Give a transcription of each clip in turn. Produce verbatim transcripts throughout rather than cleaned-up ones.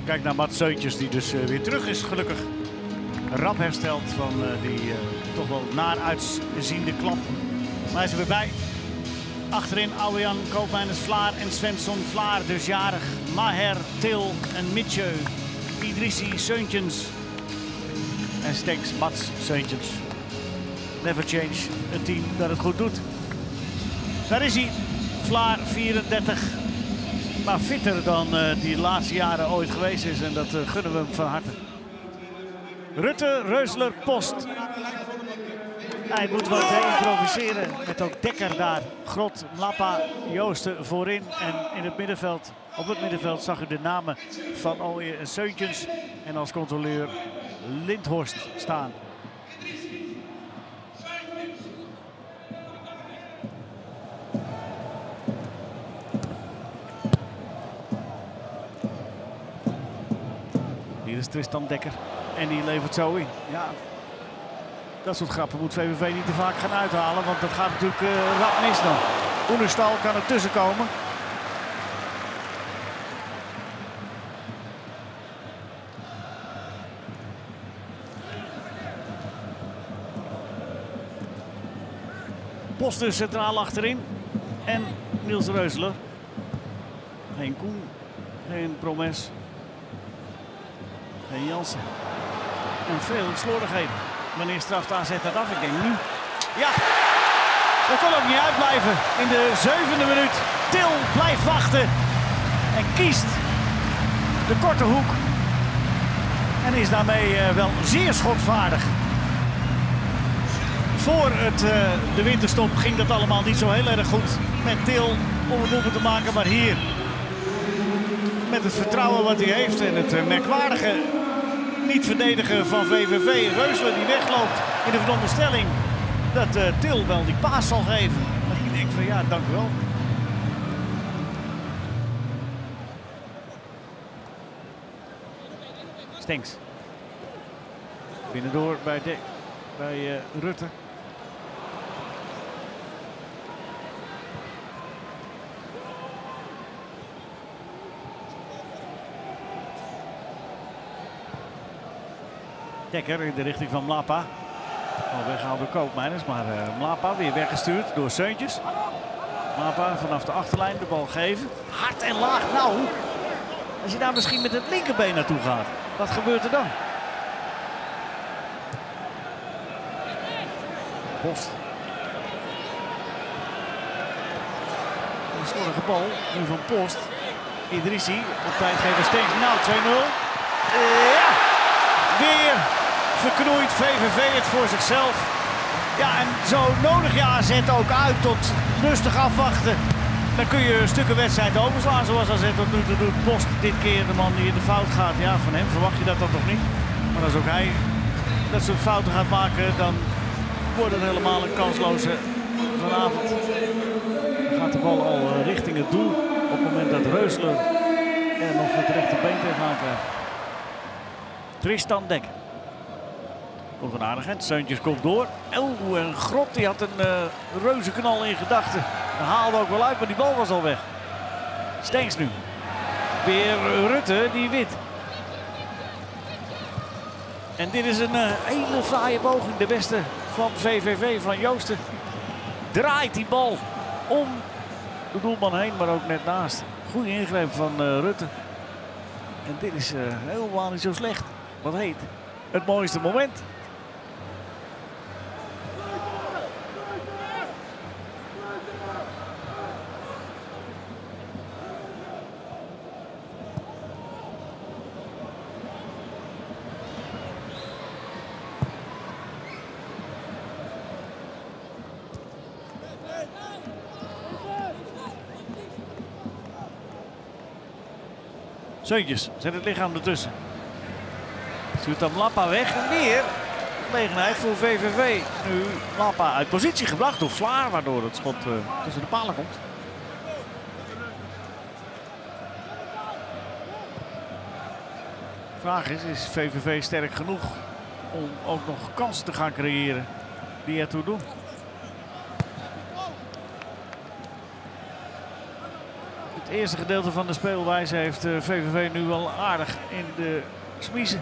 Kijk naar Mats Seuntjes, die dus uh, weer terug is, gelukkig. Rap hersteld van uh, die uh, toch wel naar uitziende klap. Maar hij is er weer bij. Achterin Aulian, Koopmeiners, Vlaar en Svensson. Vlaar dus jarig. Maher, Til en Mitje. Idrissi, Seuntjens. En Stenks, Mats Seuntjens. Never change. Een team dat het goed doet. Daar is hij. Vlaar, vierendertig. Maar fitter dan uh, die de laatste jaren ooit geweest is. En dat uh, gunnen we hem van harte. Rutte, Reusler, Post. Hij moet wat uh, improviseren. Met ook Dekker daar. Grot, Mlapa, Joosten voorin. En in het middenveld, op het middenveld zag u de namen van Ooyen en Seuntjens. En als controleur Lindhorst staan. Hier is Tristan Dekker en die levert zo in. Ja, dat soort grappen moet V V V niet te vaak gaan uithalen, want dat gaat natuurlijk uh, rap mis dan. Oenerstal kan er tussen komen. Post dus centraal achterin en Niels Reusler. Geen Koen, geen Promes. En Jansen. En veel slordigheden. Wanneer straft A Z dat af? Ik denk nu. Ja, dat kon ook niet uitblijven. In de zevende minuut. Til blijft wachten. En kiest de korte hoek. En is daarmee uh, wel zeer schotvaardig. Voor het, uh, de winterstop ging dat allemaal niet zo heel erg goed. Met Til om het doelpunt te maken. Maar hier, met het vertrouwen wat hij heeft en het uh, merkwaardige niet verdedigen van V V V. Reusler die wegloopt in de veronderstelling dat uh, Til wel die paas zal geven. Maar ik denk van ja, dank u wel. Stenks. Binnendoor bij, de, bij uh, Rutte. Dekker in de richting van Mlapa. Al weggehaald door Koopmeiners, maar uh, Mlapa weer weggestuurd door Seuntjes. Mlapa vanaf de achterlijn de bal geven. Hard en laag. Nou, als je daar misschien met het linkerbeen naartoe gaat, wat gebeurt er dan? Post. Een slordige bal, nu van Post. Idrissi, op tijd geven Stenks. Nou, twee nul. Uh, ja, weer verknoeit V V V het voor zichzelf. Ja, en zo nodig je A Z ook uit tot rustig afwachten. Dan kun je stukken wedstrijd overslaan zoals A Z tot nu toe doet. Post dit keer de man die in de fout gaat. Ja, van hem verwacht je dat dan toch niet. Maar als ook hij dat soort fouten gaat maken, dan wordt het helemaal een kansloze vanavond. Dan gaat de bal al richting het doel op het moment dat Reusler er nog het rechterbeen tegenaan krijgt. Tristan Dekker. Komt een aardigheid. Seuntjes komt door. Oh, en Grot die had een uh, reuze knal in gedachten. Hij haalde ook wel uit, maar die bal was al weg. Stenks nu. Weer Rutte die wint. En dit is een uh, hele fraaie poging. De beste van V V V, van Joosten. Draait die bal om de doelman heen, maar ook net naast. Goede ingreep van uh, Rutte. En dit is uh, helemaal niet zo slecht. Wat heet het mooiste moment. Seuntjes zet het lichaam ertussen. Stuurt dan Mlapa weg en weer gelegenheid voor V V V. Nu Mlapa uit positie gebracht door Vlaar, waardoor het schot uh, tussen de palen komt. Vraag is, is V V V sterk genoeg om ook nog kansen te gaan creëren die ertoe doen? Het eerste gedeelte van de speelwijze heeft uh, V V V nu wel aardig in de smiezen.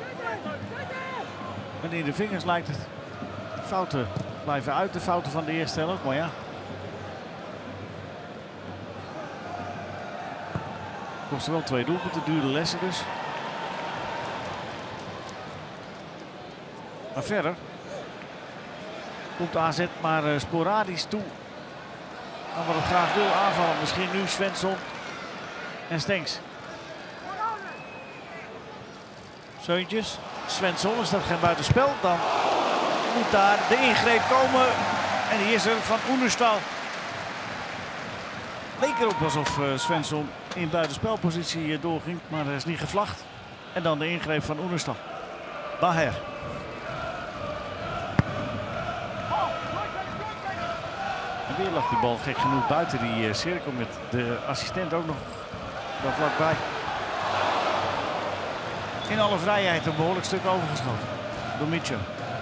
En in de vingers lijkt het. Fouten blijven uit, de fouten van de eerste helft, maar ja. Kost wel twee doelpunten, dure lessen dus. Maar verder komt A Z maar uh, sporadisch toe aan wat het graag wil aanvallen. Misschien nu Svensson en Stenks. Seuntjes, Svensson, is dat geen buitenspel? Dan moet daar de ingreep komen. En die is er van Oenerstal. Leek erop alsof uh, Svensson in buitenspelpositie uh, doorging, maar er is niet gevlacht. En dan de ingreep van Oenerstal. Baher. En weer lag die bal gek genoeg buiten die uh, cirkel met de assistent ook nog daar vlakbij. In alle vrijheid een behoorlijk stuk overgeschoten door Mitchell.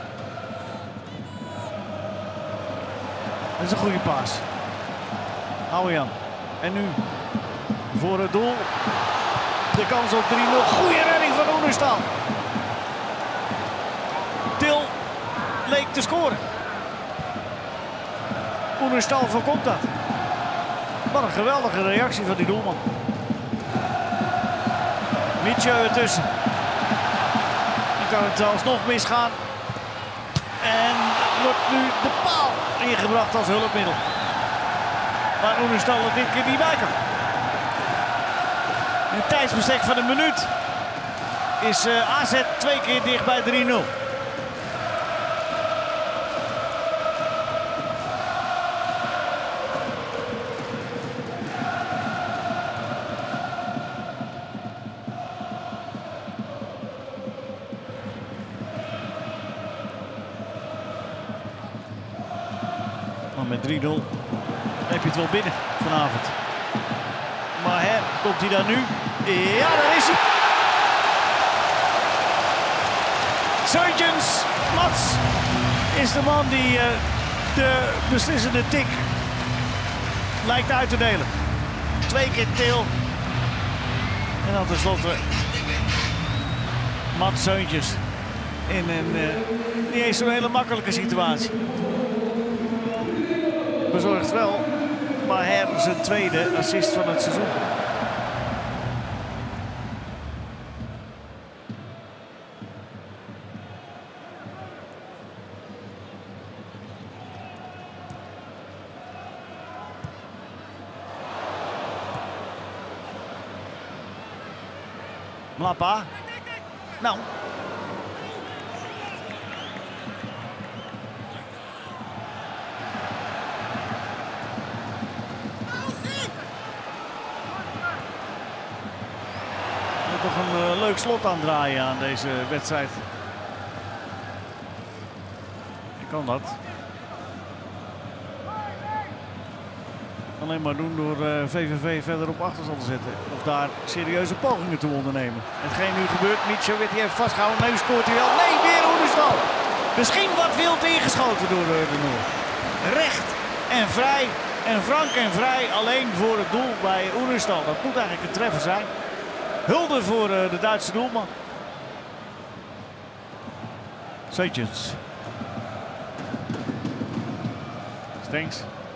Dat is een goede paas. Houwejan. En nu voor het doel. De kans op drie nul. Goede redding van Oenerstal. Til leek te scoren. Oenerstal voorkomt dat. Wat een geweldige reactie van die doelman. Mitchell ertussen. Dan kan het alsnog misgaan. En wordt nu de paal ingebracht als hulpmiddel. Maar Oenerstal er dit keer niet bij kan. In een tijdsbestek van een minuut is uh, A Z twee keer dicht bij drie nul. Met drie nul heb je het wel binnen vanavond. Maar hè, komt hij dan nu? Ja, daar is hij. Seuntjens, Mats is de man die uh, de beslissende tik lijkt uit te delen. Twee keer Til. En dan tenslotte Mats Seuntjens in een uh, niet eens zo'n hele makkelijke situatie. Bezorgt wel Maher zijn tweede assist van het seizoen. Mlapa. Nou. Toch een uh, leuk slot aan draaien aan deze wedstrijd. Je kan dat. Alleen maar doen door uh, V V V verder op achterstand te zetten. Of daar serieuze pogingen te ondernemen. Hetgeen nu gebeurt, Mitchell werd hij even vastgehouden. Nu scoort hij wel. Nee, weer Oenerstal. Misschien wat wild ingeschoten door uh, de Noor. Recht en vrij. En frank en vrij alleen voor het doel bij Oenerstal. Dat moet eigenlijk een treffer zijn. Hulde voor uh, de Duitse doelman. Seuntjens. Stenks.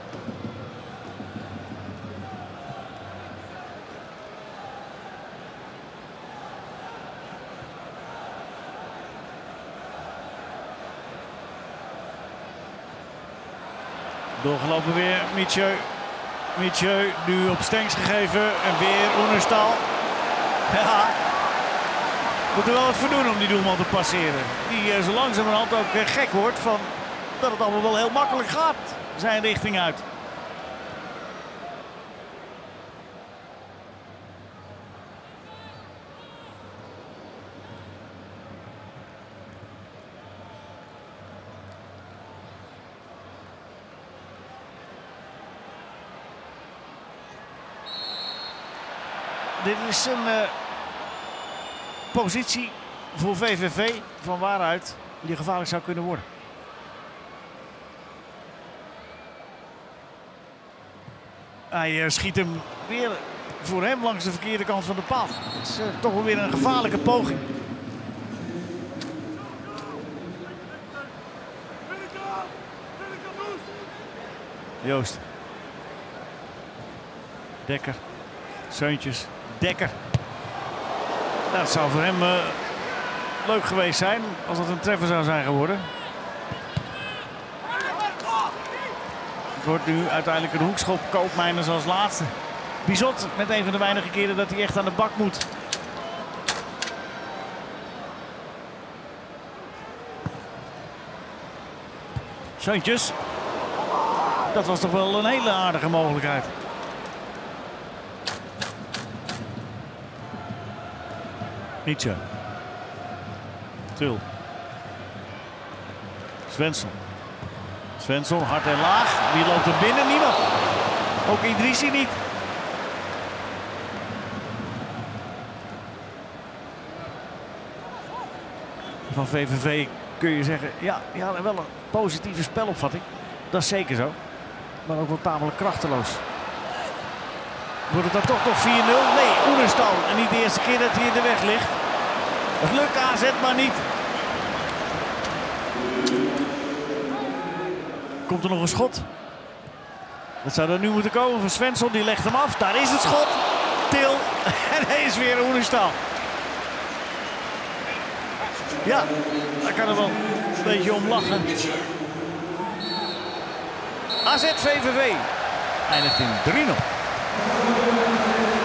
Doorgelopen weer Mitchell. Mitchell nu op Stenks gegeven en weer Oenerstal. Ja, moet er wel wat voor doen om die doelman te passeren. Die uh, zo langzamerhand ook uh, gek wordt van dat het allemaal wel heel makkelijk gaat zijn richting uit. Dit is een uh, positie voor V V V van waaruit die gevaarlijk zou kunnen worden. Hij uh, schiet hem weer voor hem langs de verkeerde kant van de paal. Het is uh, toch wel weer een gevaarlijke poging. Joost. Dekker. Seuntjes. Dekker. Nou, dat zou voor hem uh, leuk geweest zijn als het een treffer zou zijn geworden. Het wordt nu uiteindelijk een hoekschop. Koopmeiners als laatste. Bizot met een van de weinige keren dat hij echt aan de bak moet. Seuntjes. Dat was toch wel een hele aardige mogelijkheid. Nietzsche. Til. Svensson. Svensson, hard en laag. Wie loopt er binnen? Niemand. Ook Idrissi niet. Van V V V kun je zeggen, ja, die hadden wel een positieve spelopvatting. Dat is zeker zo. Maar ook wel tamelijk krachteloos. Wordt het dan toch nog vier nul? Nee, Oenerstal. En niet de eerste keer dat hij in de weg ligt. Het lukt A Z maar niet. Komt er nog een schot? Dat zou er nu moeten komen van Svensson. Die legt hem af. Daar is het schot. Til. En hij is weer Oenerstal. Ja, daar kan er wel een beetje om lachen. A Z V V V eindigt in drie nul.